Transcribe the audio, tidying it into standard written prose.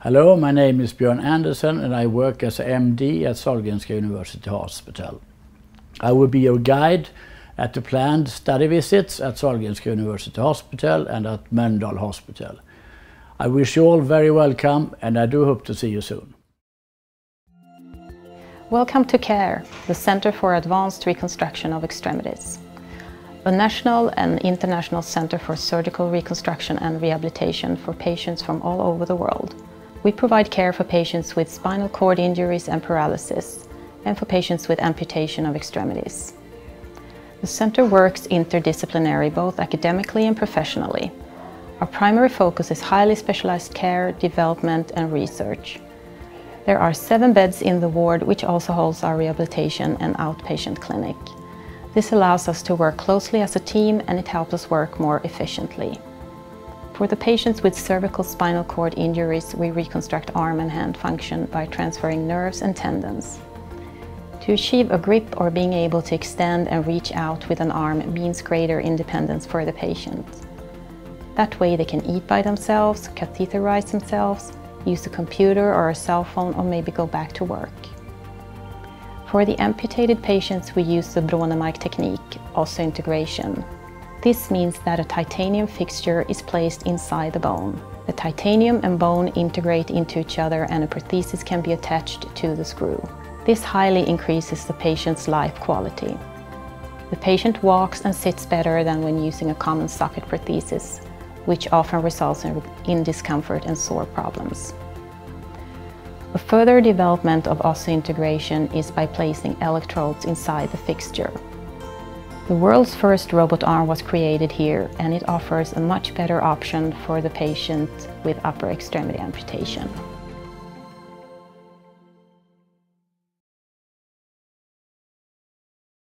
Hello, my name is Björn Andersson and I work as an MD at Sahlgrenska University Hospital. I will be your guide at the planned study visits at Sahlgrenska University Hospital and at Mölndal Hospital. I wish you all very welcome and I do hope to see you soon. Welcome to C.A.R.E, the Center for Advanced Reconstruction of Extremities, a national and international center for surgical reconstruction and rehabilitation for patients from all over the world. We provide care for patients with spinal cord injuries and paralysis, and for patients with amputation of extremities. The center works interdisciplinary, both academically and professionally. Our primary focus is highly specialized care, development and research. There are 7 beds in the ward, which also holds our rehabilitation and outpatient clinic. This allows us to work closely as a team and it helps us work more efficiently. For the patients with cervical spinal cord injuries, we reconstruct arm and hand function by transferring nerves and tendons. To achieve a grip or being able to extend and reach out with an arm means greater independence for the patient. That way they can eat by themselves, catheterize themselves, use a computer or a cell phone, or maybe go back to work. For the amputated patients, we use the Brånemark technique, osseointegration. This means that a titanium fixture is placed inside the bone. The titanium and bone integrate into each other and a prosthesis can be attached to the screw. This highly increases the patient's life quality. The patient walks and sits better than when using a common socket prosthesis, which often results in discomfort and sore problems. A further development of osseointegration is by placing electrodes inside the fixture. The world's first robot arm was created here, and it offers a much better option for the patient with upper extremity amputation.